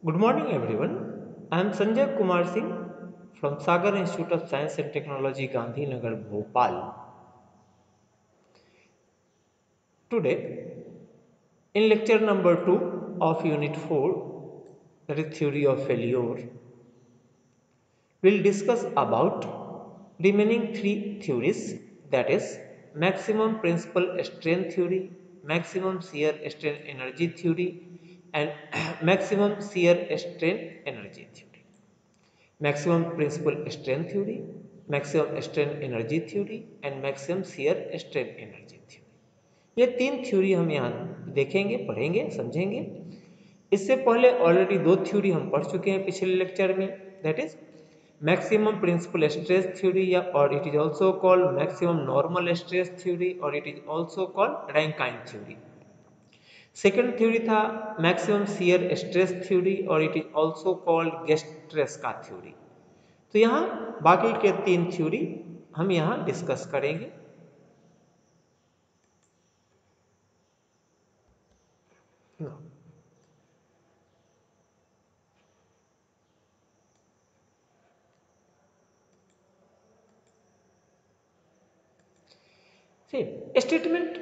Good morning, everyone. I am Sanjay Kumar Singh from Sagar Institute of Science and Technology, Gandhinagar, Bhopal. Today, in lecture number 2 of Unit 4, that is Theory of Failure, we'll discuss about remaining three theories, that is maximum principal strain theory, maximum shear strain energy theory, and maximum shear strain energy theory. Maximum principal strain theory, maximum strain energy theory and maximum shear strain energy theory। ये तीन theory हम यहाँ देखेंगे, पढ़ेंगे, समझेंगे। इससे पहले already दो थ्योरी हम पढ़ चुके हैं पिछले लेक्चर में, that is maximum principal stress theory या और it is also called maximum normal stress theory और it is also called Rankine theory. Second theory था मैक्सिमम शियर स्ट्रेस थ्योरी और it is also called Guest Tresca theory. तो यहाँ बाकी के तीन थ्योरी हम यहाँ डिस्कस करेंगे। स्टेटमेंट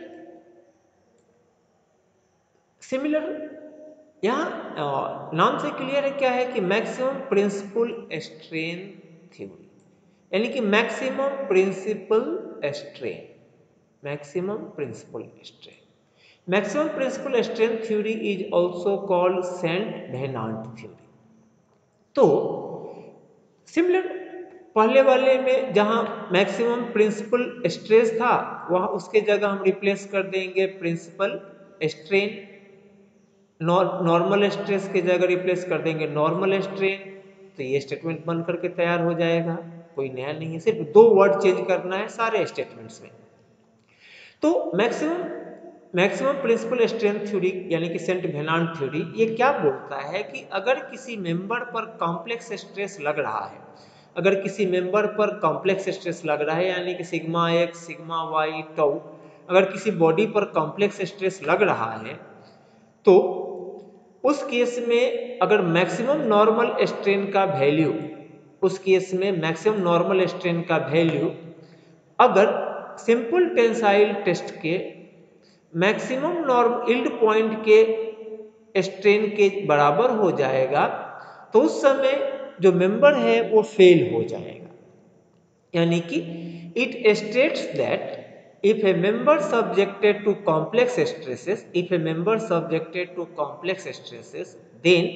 सिमिलर, यहाँ नाम से क्लियर है क्या है कि मैक्सिमम प्रिंसिपल स्ट्रेन थ्योरी, यानी कि maximum principal strain, maximum principal strain, maximum principal strain theory is also called Saint Venant theory. तो सिमिलर पहले वाले में जहां मैक्सिमम प्रिंसिपल स्ट्रेस था वहां उसके जगह हम रिप्लेस कर देंगे प्रिंसिपल स्ट्रेन, नॉर्मल स्ट्रेस के जगह रिप्लेस कर देंगे नॉर्मल स्ट्रेन। तो ये स्टेटमेंट बन करके तैयार हो जाएगा, कोई नया नहीं है, सिर्फ दो वर्ड चेंज करना है सारे स्टेटमेंट्स में। तो maximum maximum principal strain theory यानी कि सेंट वेनांट थ्योरी ये क्या बोलता है कि अगर किसी मेंबर पर कॉम्प्लेक्स स्ट्रेस लग रहा है, अगर किसी मेंबर पर कॉम्प्लेक्स स्ट्रेस लग रहा है यानी कि sigma x sigma y tau, अगर किसी बॉडी पर कॉम्प्लेक्स स्ट्रेस लग रहा है तो उस केस में अगर मैक्सिमम नॉर्मल स्ट्रेन का वैल्यू, उस केस में मैक्सिमम नॉर्मल स्ट्रेन का वैल्यू अगर सिंपल टेंसाइल टेस्ट के मैक्सिमम नॉर्म यील्ड पॉइंट के स्ट्रेन के बराबर हो जाएगा तो उस समय जो मेंबर है वो फेल हो जाएगा। यानी कि it states that if a member subjected to complex stresses, if a member subjected to complex stresses, then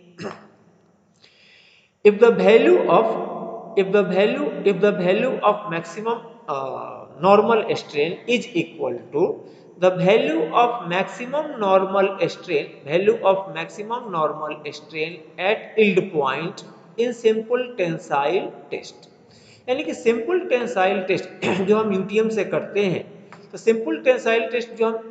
if the value of maximum normal strain is equal to the value of maximum normal strain at yield point in simple tensile test। यानी कि simple tensile test जो हम UTM से करते हैं, तो simple tensile test जो हम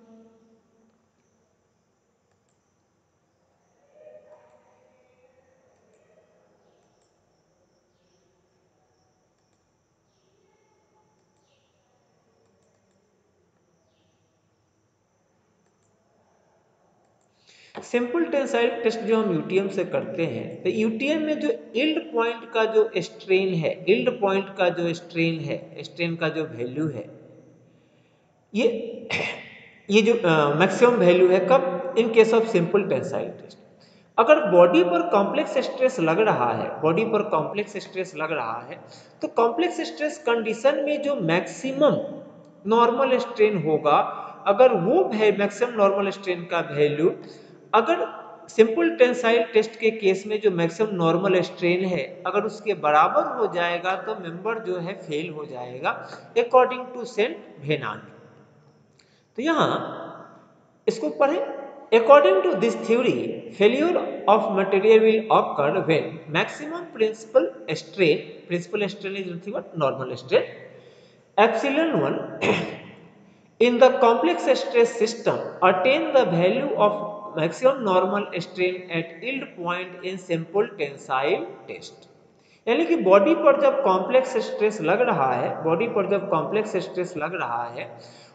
सिंपल टेंसाइल टेस्ट जो हम यूटीएम से करते हैं, तो यूटीएम में जो यील्ड पॉइंट का जो स्ट्रेन है, यील्ड पॉइंट का जो स्ट्रेन है, स्ट्रेन का जो वैल्यू है, ये ये जो मैक्सिमम वैल्यू है कब, in case of simple tensile test. अगर बॉडी पर कॉम्प्लेक्स स्ट्रेस लग रहा है, बॉडी पर कॉम्प्लेक्स स्ट्रेस लग रहा है, तो कॉम्प्लेक्स स्ट्रेस कंडीशन में जो मैक्सिमम नॉर्मल स्ट्रेन होगा, अगर वो मैक्सिमम नॉर्मल स्ट्रेन का वैल्यू अगर सिंपल टेंसाइल टेस्ट के केस में जो मैक्सिमम नॉर्मल स्ट्रेन है अगर उसके बराबर हो जाएगा तो मेंबर जो है फेल हो जाएगा अकॉर्डिंग टू सेंट वेनांट। तो यहां इसको पढ़ें। According to this theory failure of material will occur when maximum principal strain is nothing but normal strain epsilon 1 in the complex stress system attain the value of maximum normal strain at yield point in simple tensile test। यानी कि body पर जब complex stress लग रहा है, body पर जब complex stress लग रहा है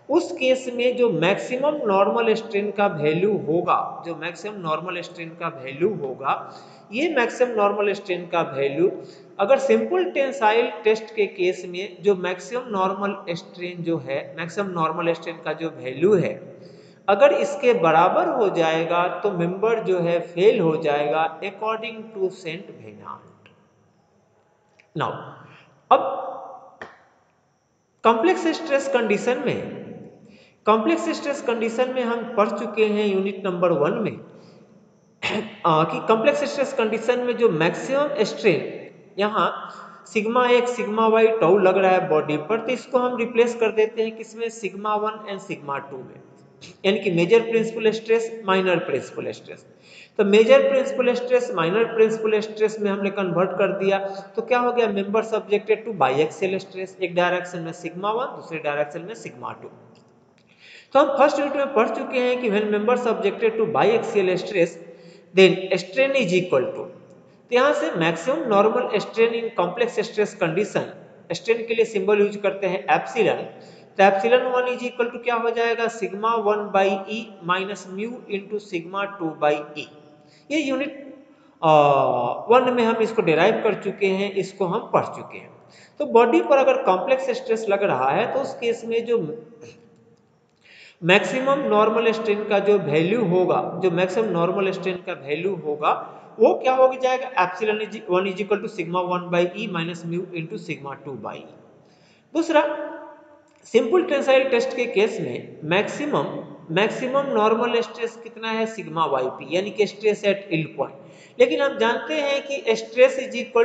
उस केस में जो मैक्सिमम नॉर्मल स्ट्रेन का वैल्यू होगा, जो मैक्सिमम नॉर्मल स्ट्रेन का वैल्यू होगा, ये मैक्सिमम नॉर्मल स्ट्रेन का वैल्यू अगर सिंपल टेंसाइल टेस्ट के केस में जो मैक्सिमम नॉर्मल स्ट्रेन जो है, मैक्सिमम नॉर्मल स्ट्रेन का जो वैल्यू है, अगर इसके बराबर हो जाएगा तो मेंबर जो है फेल हो जाएगा according to Saint Venant. Now अब कॉम्प्लेक्स स्ट्रेस कंडीशन में, कॉम्प्लेक्स स्ट्रेस कंडीशन में हम पढ़ चुके हैं यूनिट नंबर 1 में कि कॉम्प्लेक्स स्ट्रेस कंडीशन में जो मैक्सिमम स्ट्रेन यहाँ सिग्मा 1 सिग्मा वाई टाउ लग रहा है बॉडी पर, तो इसको हम रिप्लेस कर देते हैं किसमें, सिग्मा 1 एंड सिग्मा 2 में, यानी कि major principal stress minor principal stress. तो major principal stress minor principal stress में हमने कन्वर्ट कर दिया, तो क्या हो गया, member subjected to biaxial stress, एक डायरेक्शन में सिग्मा 1 दूसरे डायरेक्शन में सिग्मा 2। तो हम फर्स्ट यूनिट में पढ़ चुके हैं कि when member subjected to biaxial stress then strain is equal to, तो यहाँ से maximum normal strain in complex stress condition, strain के लिए सिंबल यूज करते हैं एप्सिलॉन, तो एप्सिलॉन 1 इज इक्वल टू क्या हो जाएगा, sigma 1 by E minus mu into sigma 2 by E. ये यूनिट 1 में हम इसको डिराइव कर चुके हैं, इसको हम पढ़ चुके हैं। तो बॉडी पर अगर कॉम्प्लेक्स स्ट्रेस लग रहा है तो उस केस में जो मैक्सिमम नॉर्मल स्ट्रेन का जो वैल्यू होगा, जो मैक्सिमम नॉर्मल स्ट्रेन का वैल्यू होगा वो क्या हो जाएगा, epsilon 1 is equal to sigma 1 by E minus mu into sigma 2 by E. दूसरा, सिंपल टेंसाइल टेस्ट के केस में मैक्सिमम नॉर्मल स्ट्रेस कितना है, सिग्मा वाई पी, यानी कि स्ट्रेस एट यील्ड पॉइंट। लेकिन हम जानते हैं कि स्ट्रेस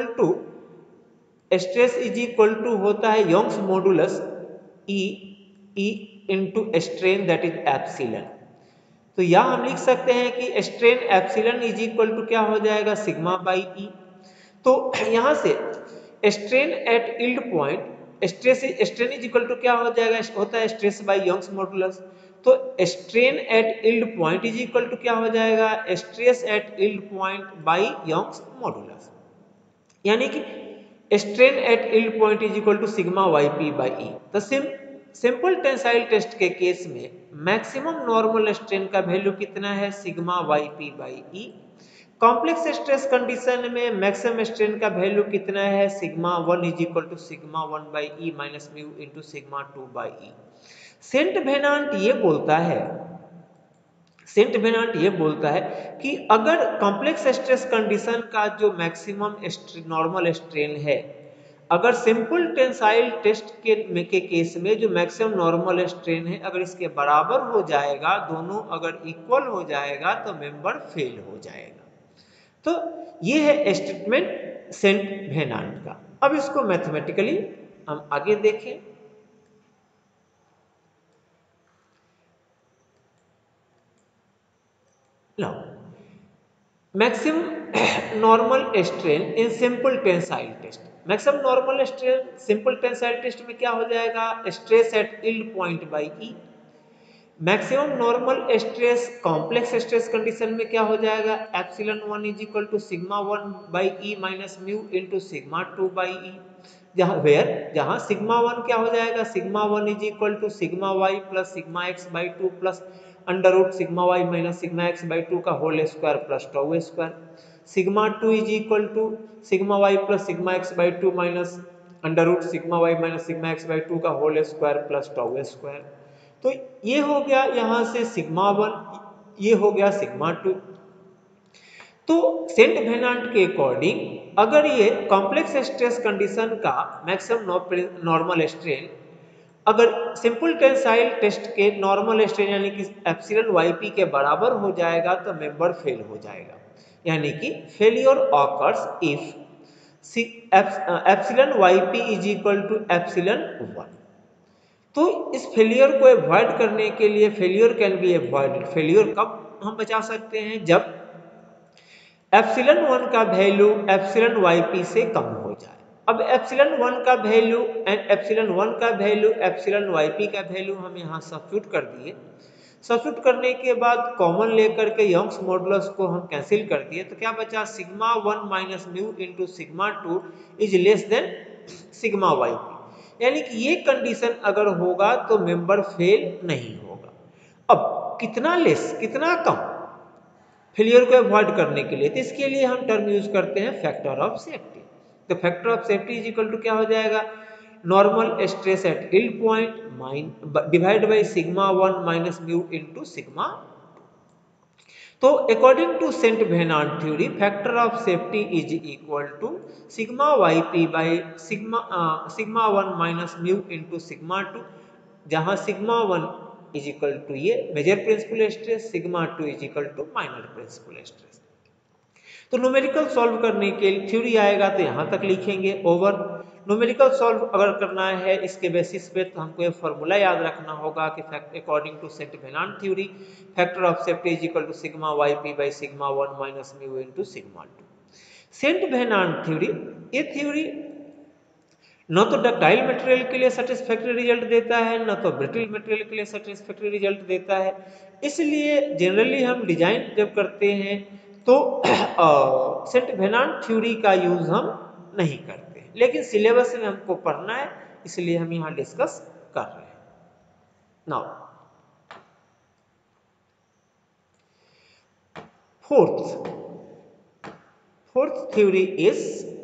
इज इक्वल टू होता है Young's modulus E into strain that is epsilon. तो यहाँ हम लिख सकते हैं कि strain epsilon is equal to क्या हो जाएगा, सिग्मा बाई ई। तो यहाँ से strain at yield point, strain is equal to क्या हो जाएगा, होता है स्ट्रेस बाय यंग्स मॉडुलस। तो strain at yield point is equal to क्या हो जाएगा, stress at yield point by Young's modulus, यानी कि strain at yield point is equal to sigma Y P by E. तो सिंपल टेंसाइल टेस्ट के case में maximum normal strain का value कितना है, sigma Y P by E. Complex stress condition में maximum strain का वैल्यू कितना है, sigma 1 is equal to sigma 1 by E minus mu into sigma 2 by E. Saint Venant ये बोलता है कि अगर कॉम्प्लेक्स स्ट्रेस कंडीशन का जो मैक्सिमम नॉर्मल स्ट्रेन है, अगर सिंपल टेंसाइल टेस्ट के केस में जो मैक्सिमम नॉर्मल स्ट्रेन है अगर इसके बराबर हो जाएगा, दोनों अगर इक्वल हो जाएगा तो मेंबर फेल हो जाएगा। तो ये है स्टेटमेंट सेंट वेनांट का। अब इसको मैथमेटिकली हम आगे देखें। Now maximum normal strain in simple tensile test, maximum normal strain simple tensile test में क्या हो जाएगा, stress at yield point by E. Maximum normal stress complex stress condition में क्या हो जाएगा, epsilon 1 is equal to sigma 1 by E minus mu into sigma 2 by E, जहां sigma 1 क्या हो जाएगा, sigma 1 is equal to sigma Y plus sigma X by 2 plus under root sigma Y minus sigma X by 2 का whole square plus tau square. Sigma 2 is equal to sigma Y plus sigma X by 2 minus under root sigma Y minus sigma X by 2 का whole square plus tau square. तो ये हो गया यहां से sigma 1, ये हो गया सिग्मा 2। तो सेंट वेनांट के अकॉर्डिंग अगर ये कॉम्प्लेक्स स्ट्रेस कंडीशन का मैक्सिमम नॉर्मल स्ट्रेन अगर सिंपल टेंसाइल टेस्ट के नॉर्मल स्ट्रेन यानी कि एप्सिलॉन वाईपी के बराबर हो जाएगा तो मेंबर फेल हो जाएगा, यानी कि failure occurs if epsilon YP is equal to epsilon 1। तो इस फेलियर को अवॉइड करने के लिए, failure can be avoided, failure कब हम बचा सकते हैं, जब एप्सिलॉन 1 का वैल्यू एप्सिलॉन वाईपी से कम हो जाए। अब एप्सिलॉन 1 का वैल्यू एंड एप्सिलॉन 1 का वैल्यू एप्सिलॉन वाईपी का वैल्यू हम यहाँ सब्स्टिट्यूट कर दिए। सब्स्टिट्यूट करने के बाद कॉमन लेकर के यंग्स मॉडुलस को हम कैंसिल कर दिए, तो क्या बचा, sigma 1 minus mu into sigma 2 is less than sigma YP, यानी कि ये कंडीशन अगर होगा तो मेंबर फेल नहीं होगा। अब कितना लेस, कितना कम फेलियर को अवॉइड करने के लिए, तो इसके लिए हम टर्म यूज करते हैं फैक्टर ऑफ सेफ्टी। तो factor of safety is equal to क्या हो जाएगा, normal stress at yield point divide by sigma 1 minus mu into sigma. तो according to Saint Venant theory factor of safety is equal to sigma Y by sigma 1 minus mu into sigma 2, जहां sigma 1 is equal to ये major principal stress, sigma 2 is equal to minor principal stress. तो numerical solve करने के लिए theory आएगा तो यहां तक लिखेंगे ओवर। न्यूमेरिकल सॉल्व अगर करना है इसके बेसिस पे तो हमको ये फॉर्मूला याद रखना होगा कि according to Saint Venant theory factor of safety is equal to sigma Y P by sigma 1 minus mu into sigma 2। Saint Venant theory, ये थ्योरी न तो डक्टाइल मटेरियल के लिए सेटिस्फैक्टरी रिजल्ट देता है, न तो ब्रिटल मटेरियल के लिए सेटिस्फैक्टरी रिजल्ट देता है। इसलिए जनरली हम डिजाइन जब करते हैं तो सेंट वेनांट थ्योरी का यूज हम नहीं करते, लेकिन सिलेबस में हमको पढ़ना है इसलिए हम यहां डिस्कस कर रहे हैं। Now fourth theory is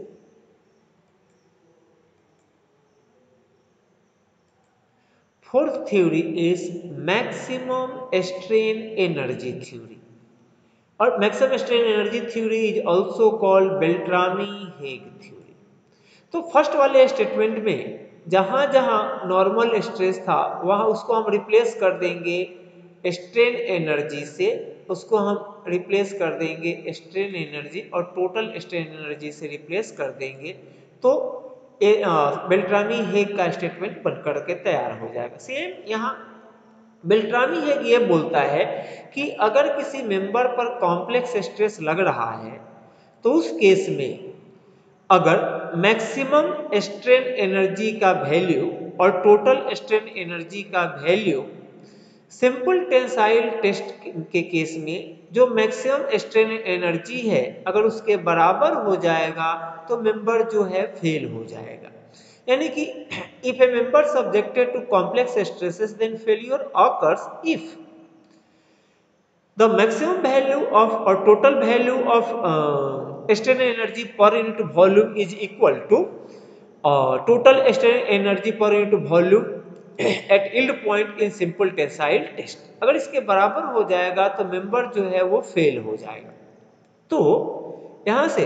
Fourth theory is maximum strain energy theory, और maximum strain energy theory is also called Beltrami-Hague theory। तो फर्स्ट वाले स्टेटमेंट में जहां जहां नॉर्मल स्ट्रेस था वहां उसको हम रिप्लेस कर देंगे स्ट्रेन एनर्जी से, उसको हम रिप्लेस कर देंगे स्ट्रेन एनर्जी और टोटल स्ट्रेन एनर्जी से रिप्लेस कर देंगे, तो बेल्ट्रामी हेग का स्टेटमेंट बनकर के तैयार हो जाएगा। सेम यहाँ बेल्ट्रामी हेग ये बोलता है कि अगर किसी मेंबर पर कॉम्प्लेक्स स्ट्रेस लग रहा है तो उस केस में अगर मैक्सिमम स्ट्रेन एनर्जी का वैल्यू और टोटल स्ट्रेन एनर्जी का वैल्यू सिंपल टेंसाइल टेस्ट के केस में जो मैक्सिमम स्ट्रेन एनर्जी है अगर उसके बराबर हो जाएगा तो मेंबर जो है फेल हो जाएगा। यानी कि if a member subjected to complex stresses then failure occurs if the maximum value of or total value of strain energy per unit volume is equal to total strain energy per unit volume at yield point in simple tensile test। अगर इसके बराबर हो जाएगा तो member जो है वो fail हो जाएगा। तो यहां से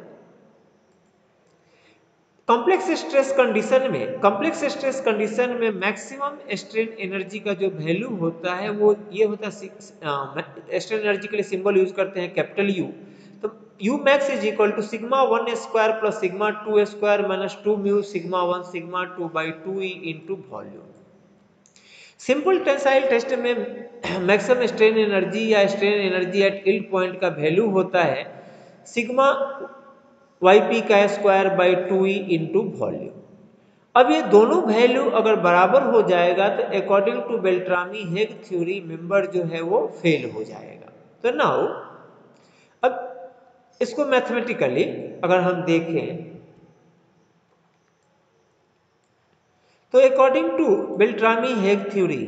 कॉम्प्लेक्स स्ट्रेस कंडीशन में मैक्सिमम स्ट्रेन एनर्जी का जो वैल्यू होता है वो ये होता है, स्ट्रेन एनर्जी के लिए सिंबल यूज करते हैं कैपिटल यू। तो U max is equal to sigma 1 square plus sigma 2 square minus 2 mu sigma 1 sigma 2 by 2 E into volume. Simple tensile test में मैक्सिमम स्ट्रेन एनर्जी या strain energy at yield point का value होता है sigma Y P का square by 2 E into volume. अब ये दोनों value अगर बराबर हो जाएगा तो according to Beltrami Haigh theory member जो है वो फेल हो जाएगा। तो नाउ अब इसको मैथमेटिकली अगर हम देखें तो according to Beltrami Haigh theory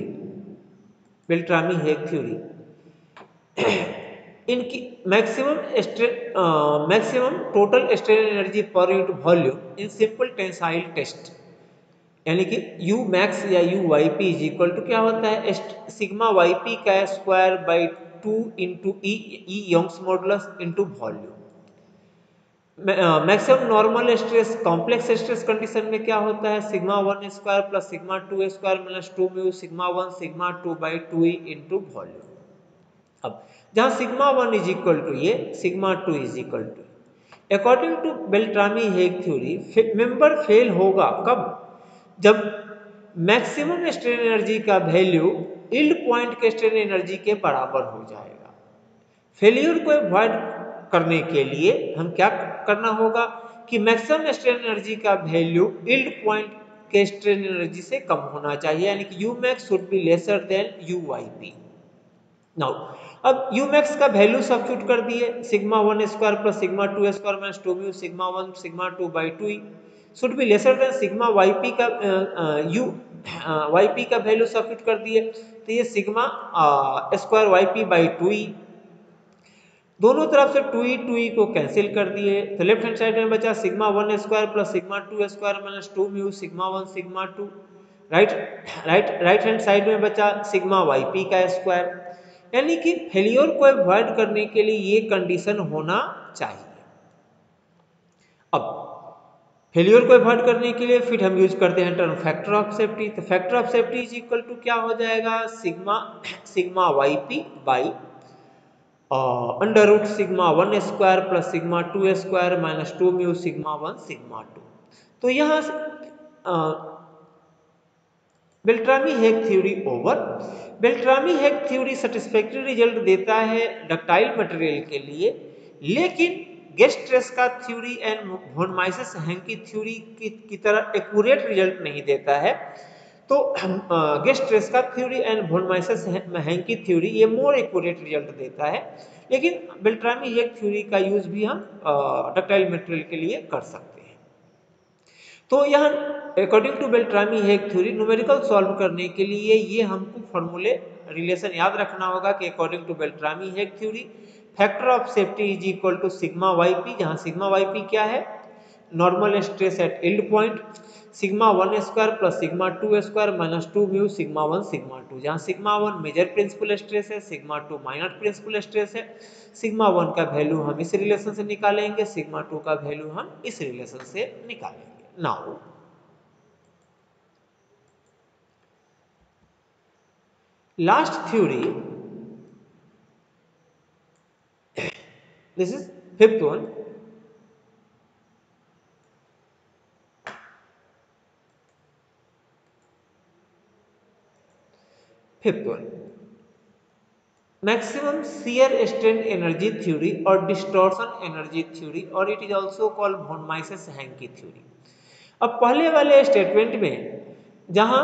इनकी maximum total strain energy per unit volume in simple tensile test, यानी कि यू मैक्स या U Y P is equal to क्या होता है सिग्मा वाई पी का square by 2 into E Young's modulus into volume. Maximum normal stress complex stress condition में क्या होता है sigma 1 square plus sigma 2 square minus 2 mu sigma 1 sigma 2 by 2 E into volume. अब जहां सिग्मा 1 इज इक्वल टू ये sigma 2 is equal to according to Beltrami Haigh theory member fail होगा कब, जब मैक्सिमम स्ट्रेन एनर्जी का value yield point के strain energy के बराबर हो जाएगा। फेलियर को अवॉइड करने के लिए हम क्या करना होगा कि मैक्सिमम स्ट्रेन एनर्जी का वैल्यू यील्ड पॉइंट के स्ट्रेन एनर्जी से कम होना चाहिए, यानी कि U max should be lesser than U Y P. Now अब यू मैक्स का वैल्यू सब्स्टिट्यूट कर दिए sigma 1 square plus sigma 2 square minus 2 mu sigma 1 sigma 2 by 2 E. Should be lesser than sigma YP का U YP का value substitute कर दिए तो ये sigma square YP by 2e, दोनों तरफ से 2e को कैंसिल कर दिए तो लेफ्ट हैंड साइड में बचा sigma 1 square plus sigma 2 square minus 2 mu sigma 1 sigma 2। Right hand side में बचा सिग्मा वाईपी का स्क्वायर। यानी कि फेलियर को अवॉइड करने के लिए ये कंडीशन होना चाहिए। अब फेलियर को अवॉइड करने के लिए फिर हम यूज करते हैं टर्म फैक्टर ऑफ सेफ्टी। तो factor of safety is equal to क्या हो जाएगा, sigma YP by under root sigma 1 square plus sigma 2 square minus 2 mu sigma 1 sigma 2। तो यहाँ Beltrami Haigh theory over. Beltrami Haigh theory satisfactory result देता है ductile material के लिए, लेकिन Guest Tresca theory and von Mises Hencky theory की तरह accurate result नहीं देता है। तो गेस्ट्रेस्का theory and von Mises Hencky theory ये मोर एक्यूरेट रिजल्ट देता है, लेकिन बेल्ट्रामी हेग थ्योरी का यूज भी हम डक्टाइल मटेरियल के लिए कर सकते हैं। तो यहाँ according to Beltrami Haigh theory numerical solve करने के लिए ये हमको फॉर्मूले रिलेशन याद रखना होगा कि according to Beltrami Haigh theory factor of safety is equal to sigma YP, जहाँ सिग्मा वाईपी क्या है, normal stress at yield point, sigma 1 square plus sigma 2 square minus 2 mu sigma 1 sigma 2, जहाँ सिग्मा 1 मेजर प्रिंसिपल स्ट्रेस है, sigma 2 minor principal stress है। Sigma 1 का value हम इस relation से निकालेंगे, सिग्मा 2 का वैल्यू हम इस रिलेशन से निकालेंगे। Now last theory, this is fifth one. Fifth one, maximum shear strain energy theory or distortion energy theory, or it is also called von Mises-Henke theory. अब पहले वाले स्टेटमेंट में जहां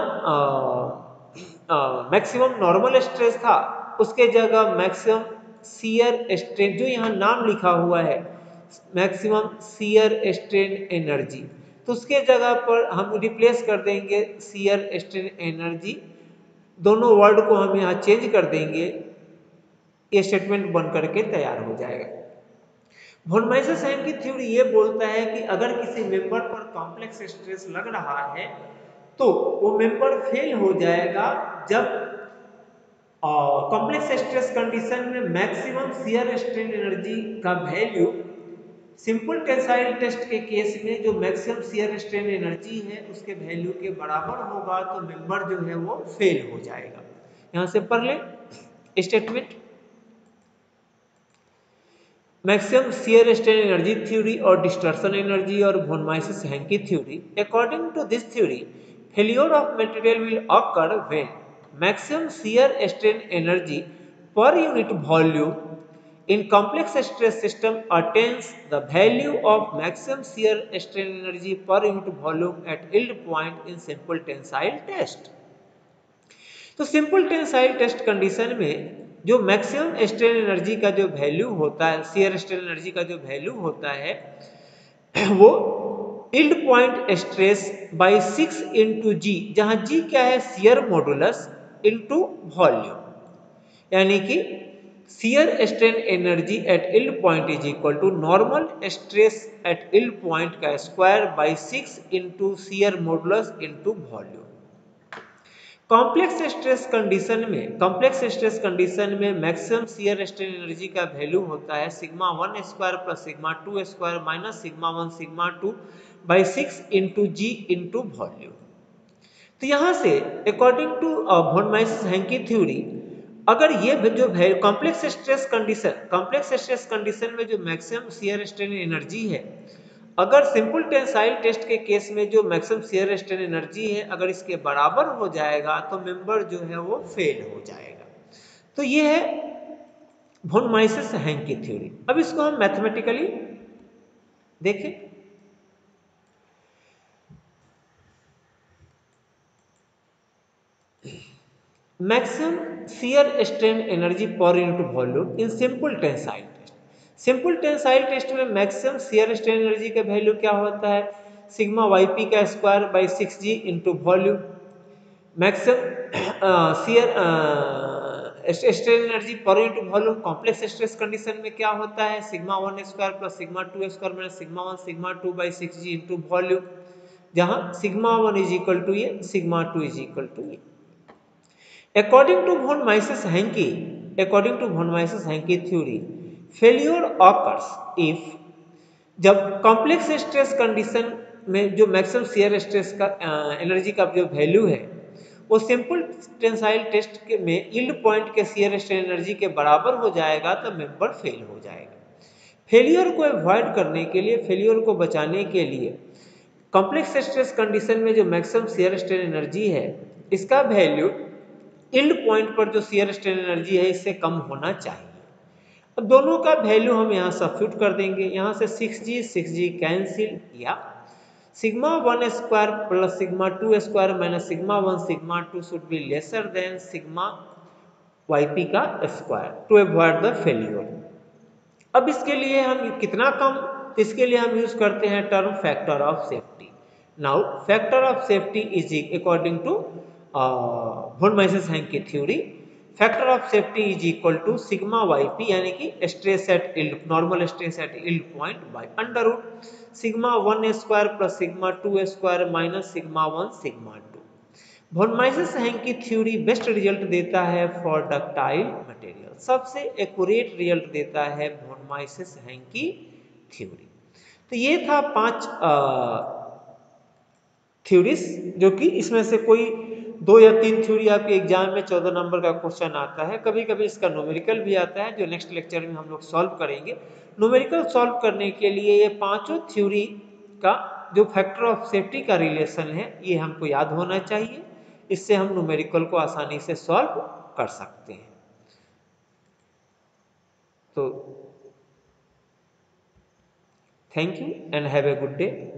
मैक्सिमम नॉर्मल स्ट्रेस था उसके जगह मैक्सिमम शियर स्ट्रेन, जो यहाँ नाम लिखा हुआ है मैक्सिमम शियर स्ट्रेन एनर्जी, तो उसके जगह पर हम रिप्लेस कर देंगे शियर स्ट्रेन एनर्जी, दोनों वर्ड को हम यहाँ चेंज कर देंगे, ये स्टेटमेंट बन करके तैयार हो जाएगा। वॉन माइसेस-हैंके थ्योरी ये बोलता है कि अगर किसी मेंबर पर कॉम्प्लेक्स स्ट्रेस लग रहा है तो वो मेंबर फेल हो जाएगा जब कॉम्प्लेक्स स्ट्रेस कंडीशन में मैक्सिमम शियर स्ट्रेन एनर्जी का वैल्यू सिंपल टेंसाइल टेस्ट के केस में जो मैक्सिमम शियर स्ट्रेन एनर्जी है उसके वैल्यू के बराबर होगा तो मेंबर जो है वो फेल हो जाएगा। यहां से पढ़ ले statement, maximum shear strain energy theory और डिस्टॉर्शन एनर्जी और von Mises Hencky theory. According to this theory failure of material will occur when maximum shear strain energy per unit volume in complex stress system attains the value of maximum shear strain energy per unit volume at yield point in simple tensile test। तो simple tensile test condition में जो maximum strain energy का जो value होता है, shear strain energy का जो value होता है वो yield point stress by 6 into G, जहां जी क्या है शियर मॉडुलस इंटू वॉल्यूम, यानी कि shear strain energy at yield point is equal to normal stress at yield point का square by 6 into shear modulus into volume. Complex stress condition में maximum shear strain energy का value होता है sigma 1 square plus sigma 2 square minus sigma 1 sigma 2 by 6 into G into volume. तो यहां से according to von Mises Hencky theory अगर ये जो कॉम्प्लेक्स स्ट्रेस कंडीशन में जो मैक्सिमम शियर स्ट्रेन एनर्जी है, अगर सिंपल टेंसाइल टेस्ट के केस में जो मैक्सिमम शियर स्ट्रेन एनर्जी है अगर इसके बराबर हो जाएगा तो मेंबर जो है वो फेल हो जाएगा। तो ये है वॉन माइसेस-हैंके थ्योरी। अब इसको हम मैथमेटिकली देखें। Maximum shear strain energy per unit volume in simple tensile test. Simple tensile test में मैक्सिमम शियर स्ट्रेन एनर्जी का वैल्यू क्या होता है, सिग्मा yp का square by 6g into volume. Maximum strain energy per unit volume complex stress condition में क्या होता है, sigma 1 square plus sigma 2 square minus sigma 1 sigma 2 by 6g into volume, जहां सिग्मा 1 इज इक्वल टू ये, sigma 2 is equal to ये। According to von Mises-Henke, according to von Mises-Henke theory, failure occurs if जब complex stress condition में जो maximum shear stress का energy का जो value है वो सिंपल टेंसाइल टेस्ट के में यील्ड पॉइंट के शियर स्ट्रेन एनर्जी के बराबर हो जाएगा तो मेंबर फेल हो जाएगा। फेलियर को अवॉइड करने के लिए, फेलियर को बचाने के लिए कॉम्प्लेक्स स्ट्रेस कंडीशन में जो मैक्सिमम शियर स्ट्रेन एनर्जी है इसका वैल्यू यील्ड पॉइंट पर जो शियर स्ट्रेन एनर्जी है इससे कम होना चाहिए। अब दोनों का वैल्यू हम यहाँ सब्स्टिट्यूट कर देंगे, यहाँ से 6g कैंसिल, या sigma 1 square plus sigma 2 square minus sigma 1 sigma 2 should be lesser than sigma yp का square to avoid the failure. अब इसके लिए हम कितना कम, इसके लिए हम यूज करते हैं term factor of safety. Now factor of safety is according to von Mises-Henke theory, factor of safety is equal to sigma yp यानी कि stress at yield, normal stress at yield point by under root sigma 1 square plus sigma 2 square minus sigma 1 sigma 2। von Mises-Henke theory best result देता है for ductile material, सबसे accurate result देता है von Mises-Henke theory. तो ये था 5 theories, जो कि इसमें से कोई 2 या 3 थ्योरी आपके एग्जाम में 14 नंबर का क्वेश्चन आता है, कभी कभी इसका न्यूमेरिकल भी आता है जो नेक्स्ट लेक्चर में हम लोग सॉल्व करेंगे। न्यूमेरिकल सॉल्व करने के लिए ये पांचों थ्योरी का जो फैक्टर ऑफ सेफ्टी का रिलेशन है ये हमको याद होना चाहिए, इससे हम न्यूमेरिकल को आसानी से सॉल्व कर सकते हैं। तो thank you and have a good day.